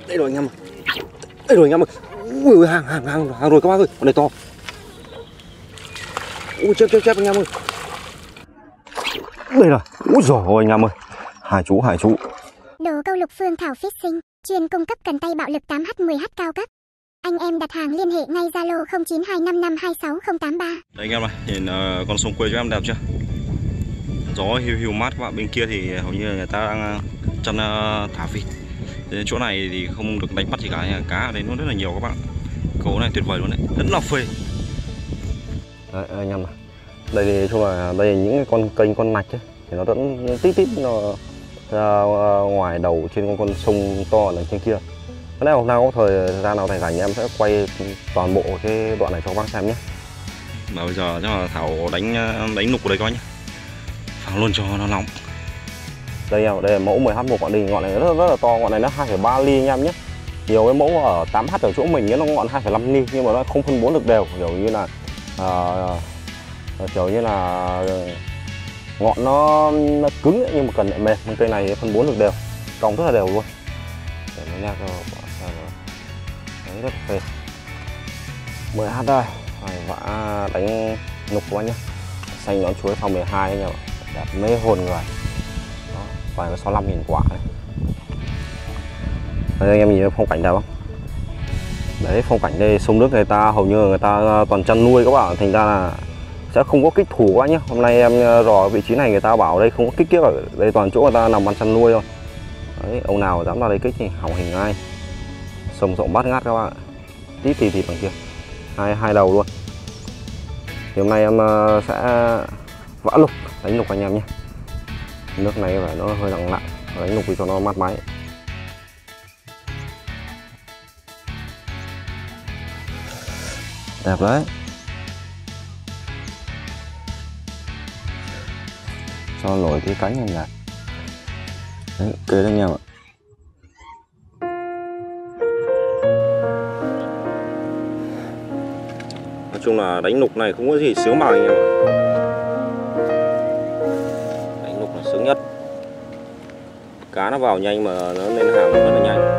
Đây rồi anh em. Đây rồi anh em ơi. Ui hàng rồi các bác ơi, con này to. Ui chép anh em ơi. Đây là. Úi giời ơi anh em ơi. Hai chú. Đồ câu lục Phương Thảo Fishing, chuyên cung cấp cần tay bạo lực 8H10H cao cấp. Anh em đặt hàng liên hệ ngay Zalo 0925526083. Đây anh em ơi, nhìn con sông quê cho em đẹp chưa? Gió hiu mát các bạn. Bên kia thì hầu như người ta đang chăn thả vịt. Đến chỗ này thì không được đánh bắt gì cả, cá ở đây nó rất là nhiều các bạn. Cầu này tuyệt vời luôn đấy, rất là phê. Đấy anh em này. Đây thì chung là đây là những cái con kênh con nạch ấy, thì nó vẫn tít nó ra ngoài đầu trên con sông to ở trên kia. Cái này hôm nào có thời gian nào thành rảnh em sẽ quay toàn bộ cái đoạn này cho các bác xem nhé. Mà bây giờ chắc là Thảo đánh nục ở đây coi nhé. Phẳng luôn cho nó nóng. Đây là mẫu 10H1 bọn đi, ngọn này rất là to, ngọn này nó 2,3 ly anh em nhé. Nhiều cái mẫu ở 8H ở chỗ mình nó ngọn 2,5 ly nhưng mà nó không phân bố được đều, kiểu như là ngọn nó cứng ấy, nhưng mà cần lại mềm. Nhưng cây này phân bố được đều, cong rất là đều luôn. Để nó nha, đấy rất phê. 10H đây, phải vã đánh nục của anh nhé. Xanh nón chuối phòng 12 anh em ạ, đẹp mê hồn người. Đó, vài cái 65.000 quả này. Đây anh em nhìn phong cảnh đẹp không? Đấy, phong cảnh đây sông nước người ta hầu như người ta toàn chăn nuôi các bạn, thành ra là sẽ không có kích thủ quá nhé. Hôm nay em dò vị trí này người ta bảo đây không có kích kiếp, ở đây toàn chỗ người ta nằm ăn chăn nuôi thôi. Đấy, ông nào dám ra đây kích thì hỏng hình ngay. Sông rộng bát ngát các bạn, tít thì bằng kia, hai đầu luôn. Thì hôm nay em sẽ vã lục, đánh lục anh em nhé. Nước này phải nó hơi nặng, đánh lục thì cho nó mát máy. Đẹp đấy. Cho nổi cái cánh em này. Đấy, ok đấy anh em ạ. Nói chung là đánh nục này không có gì sướng bằng anh em ạ. Đánh nục là sướng nhất. Cá nó vào nhanh mà nó lên hàng rất là nhanh.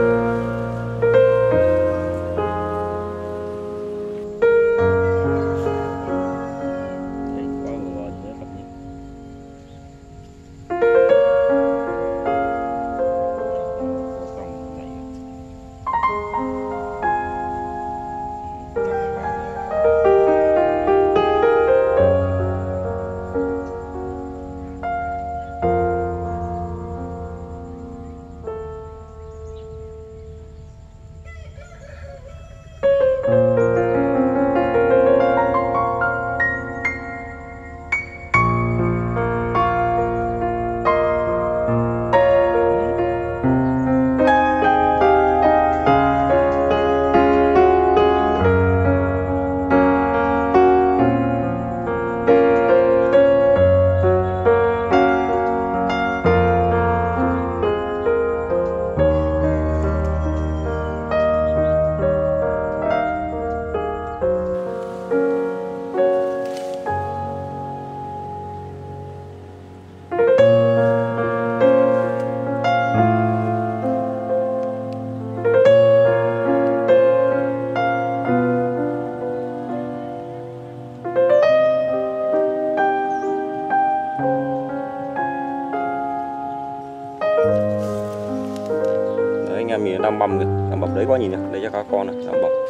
Đấy, anh em nhìn đang bầm kìa, đang bầm đấy quá nhìn nè, đây cho cá con này, đang bầm.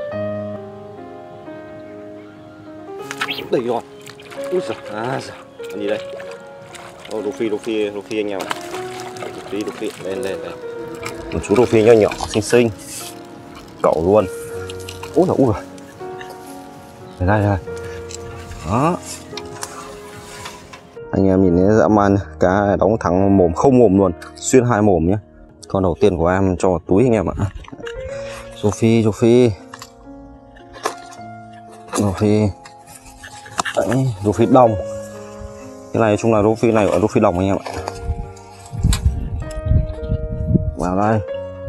Đây rồi. Úi giời, con gì đây? Ô, rô phi anh em ạ. Rô phi, lên. Một chú rô phi nhỏ xinh. Cậu luôn. Úi giời. Đây. Đó. Anh em nhìn thấy dã man, cá đóng thẳng mồm, không mồm luôn, xuyên hai mồm nhé. Con đầu tiên của em cho vào túi anh em ạ. Rô phi. Đấy, rô phi đồng. Cái này chung là rô phi này gọi là rô phi đồng anh em ạ. Vào đây.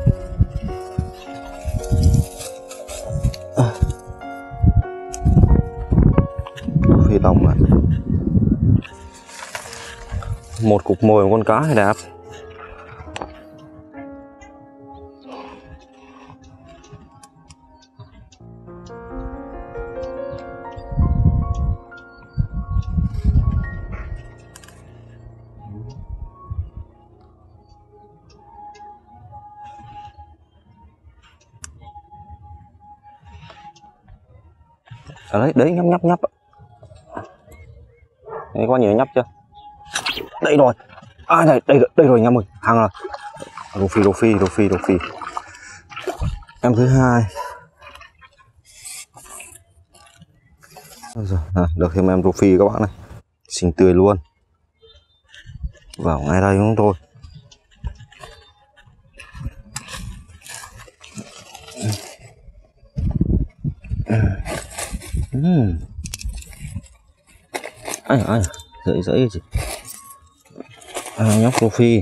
Rô phi đồng ạ. Một cục mồi một con cá thì đẹp. Đấy đấy, nhấp nhấp nhấp. Đấy, có nhìn nhấp chưa? Đây rồi. À đây rồi anh em ơi, hàng rồi. Rô phi. Em thứ hai. Rồi, được thêm em rô phi các bạn này, xinh tươi luôn. Vào ngay đây chúng tôi. Ai dậy chị. Nhóc rô phi.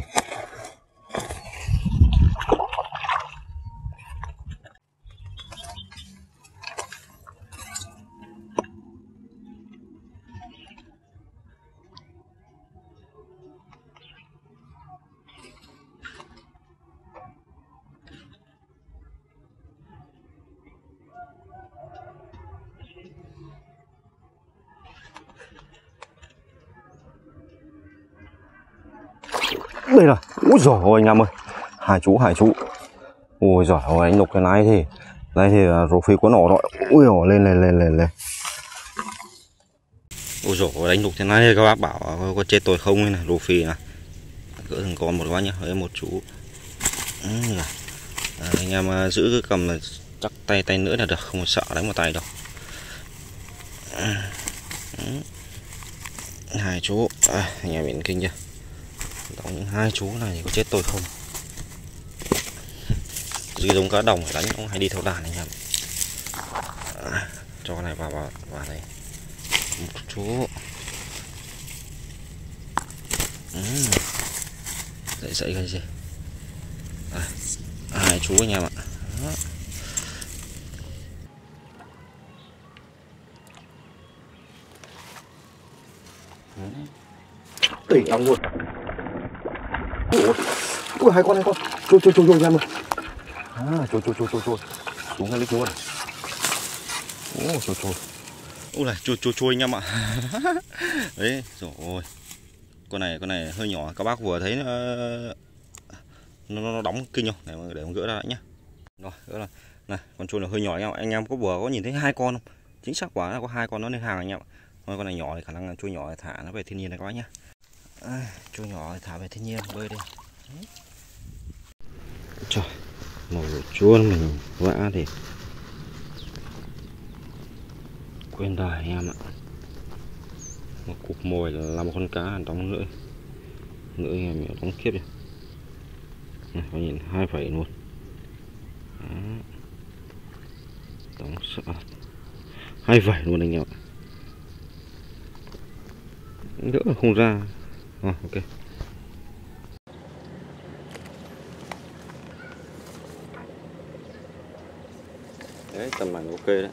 Đây là, úi giời ơi anh em ơi, hai chú. Ui giời ơi, anh lục cái này thì rô phi có nổ rồi. Ui giời, lên. Ôi giời ơi, đánh lục thế này các bác bảo có chết tôi không này, rô phi này. Cỡ thằng con một quá nhá, với một chú. Anh em giữ cái cầm là chắc tay nữa là được, không sợ đánh một tay đâu. Hai chú, anh em nhìn kinh chưa? Đóng những hai chú này thì có chết tôi không? Chứ giống cá đồng đánh ông hay đi theo đàn anh em. Cho cái này vào đây. Một chú. Dậy cái gì? Hai chú anh em ạ. Đó. Đỉnh lắm luôn. Ui, hai con. Trôi anh em ơi. Trôi. Xuống ngay lít luôn. Trôi. Ui này, trôi anh em ạ. Đấy, rồi ôi. Con này hơi nhỏ, các bác vừa thấy nó đóng kinh không? Để gỡ ra lại nhá. Rồi, gỡ ra. Này, con trôi là hơi nhỏ anh em có nhìn thấy hai con không? Chính xác quả là có hai con nó lên hàng anh em ạ. Con này nhỏ thì khả năng trôi nhỏ thì thả nó về thiên nhiên này các bác nhá. Trôi nhỏ thì thả về thiên nhiên bơi đi. Trời, một chúa mình vã thì quên đời anh em ạ. Một cục mồi là một con cá đóng lưỡi em đóng kiếp đi. Này, có nhìn 2 phẩy luôn. Đó. Đóng sợ 2 phẩy luôn anh em ạ. Đỡ không ra. Ok. Đấy, tầm này ok đấy.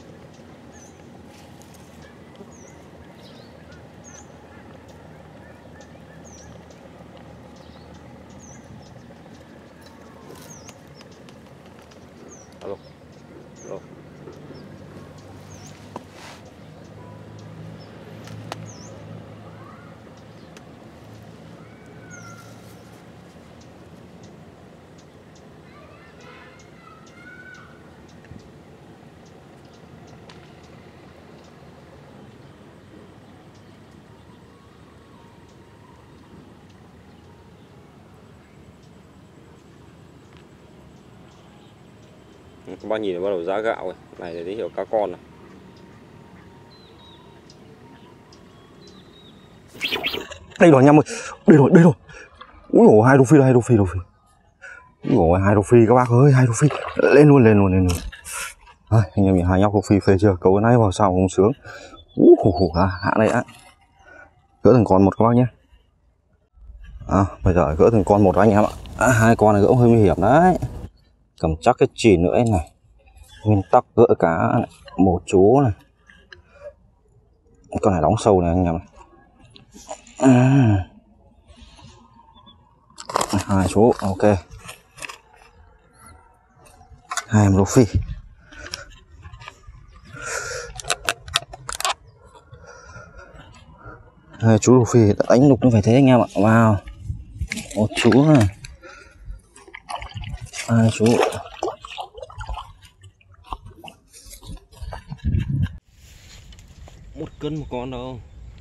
Alo. Các bác nhìn bắt đầu giá gạo rồi. Này để hiểu cá con này. Đây rồi anh em ơi. Đây rồi. Úi dồi, hai rô phi. Úi dồi, hai rô phi các bác ơi, hai rô phi. Lên luôn. Anh em nhìn hai nhóc rô phi phê chưa? Câu cái này vào sao không sướng. Hạ này á. Gỡ từng con một các bác nhé. Bây giờ gỡ từng con một anh em ạ. Hai con này gỡ hơi nguy hiểm đấy. Cầm chắc cái chỉ nữa này. Nguyên tắc gỡ cá này. Một chú này. Con này đóng sâu này anh em này. Hai chú, ok. Hai em rô phi. Hai chú rô phi đánh đục nó phải thế anh em ạ. Wow. Một chú này. Hai chú. cân một con đâu.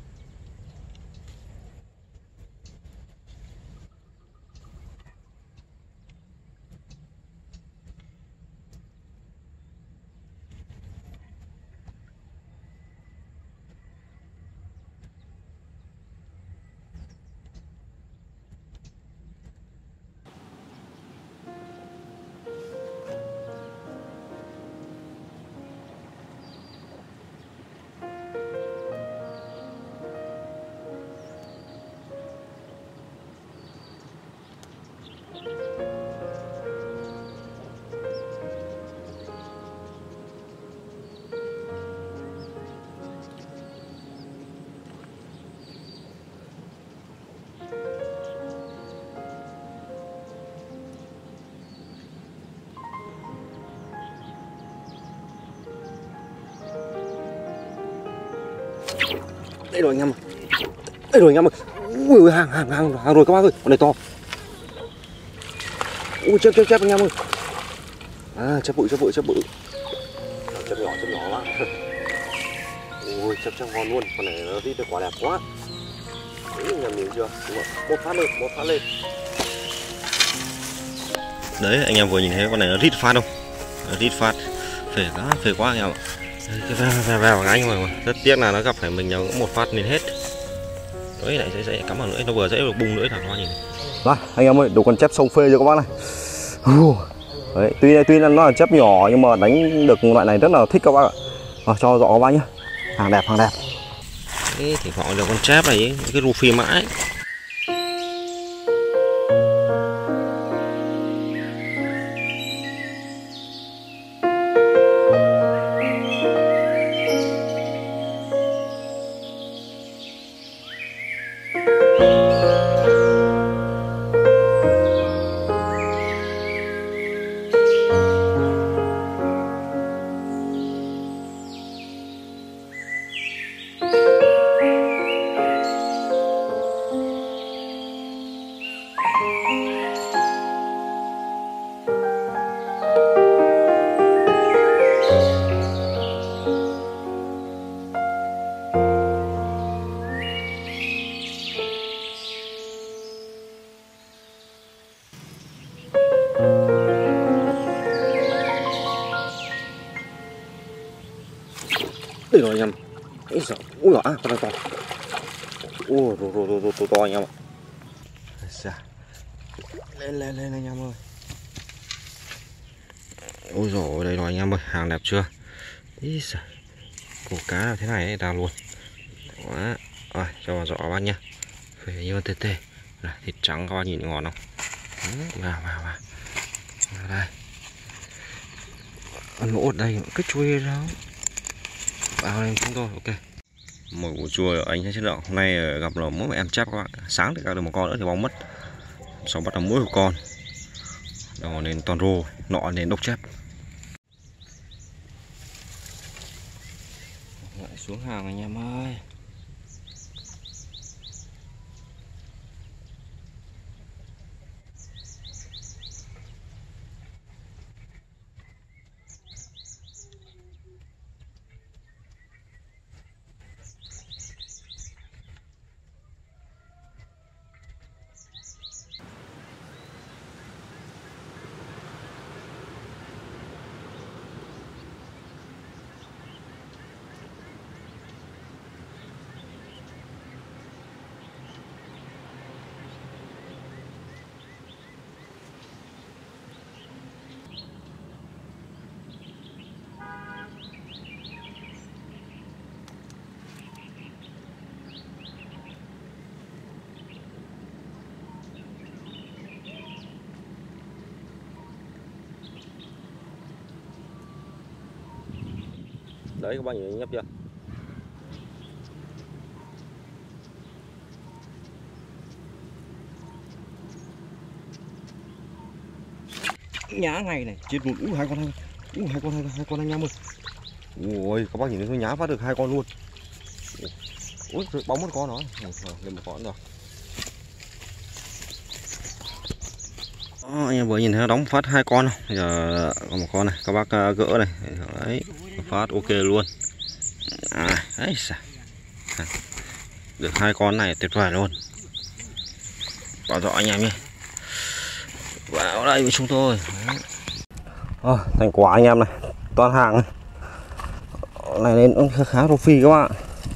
Đây rồi anh em ơi. Đây rồi anh em ơi. Ui hàng rồi các bác ơi, con này to. Ui chép anh em ơi. À chép bự. Chép nhỏ lắm. Ui chép ngon luôn, con này nó rít được quả đẹp quá. Đấy anh em nhìn chưa? Một phát lên. Đấy anh em vừa nhìn thấy con này nó rít phát không? Nó rít phát. Phê quá anh em ạ. Vào anh mà rất tiếc là nó gặp phải mình nhờ một phát nên hết. Đấy lại sẽ cắm vào lưỡi, nó vừa dễ được bung lưỡi thẳng hoa nhìn. Rồi anh em ơi, đủ con chép sông phê cho các bác này. Đấy, tuy là nó là chép nhỏ nhưng mà đánh được loại này rất là thích các bác ạ. Cho rõ các bác nhé. Hàng đẹp. Đấy, thì họ được con chép này cái ru phi mãi. Đây rồi anh em. Ui con này to. Ui to anh em ạ. Lên anh em ơi. Ôi dồi đây rồi anh em ơi, hàng đẹp chưa? Cổ cá là thế này ấy, đào luôn. Quá. Rồi cho vào rõ bác nhá. Phải như tê. Này, thịt trắng các bác nhìn ngon không? Vào đây. Lỗ ở đây cái chui đâu. Vào đây chúng tôi ok. Một củ chua anh thấy chất lượng. Hôm nay gặp là mỗi em chép các bạn. Sáng thì gặp được một con nữa thì bóng mất. Sau bắt đầu mỗi một con. Đó nên toàn rô, nọ nên đốc chép. Lại xuống hàng anh em ơi. Đấy các bạn nhìn nhấp chưa? Nhá ngày này chết luôn. Hai con anh em ơi. Ui các bác nhìn thấy tôi nhá phát được 2 con luôn. Ui bóng một con đó. Lên một con rồi. Đó, anh em vừa nhìn thấy nó đóng phát 2 con không? Giờ còn một con này các bác gỡ này. Đấy phát ok luôn. Đấy Được 2 con này tuyệt vời luôn. Bảo rõ anh em nhé. Vào đây với chúng tôi. Thành quả anh em này, toàn hàng này. Này lên khá rô phi các bạn.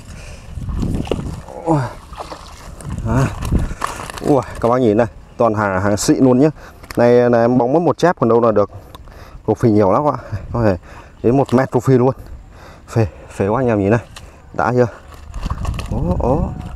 Các bác nhìn này, toàn hàng xịn luôn nhé. Này em bóng mất một chép còn đâu là được. Rô phi nhiều lắm các bạn. Có thể đến 1 mét rô phi luôn. Phê quá anh em nhìn này. Đã chưa?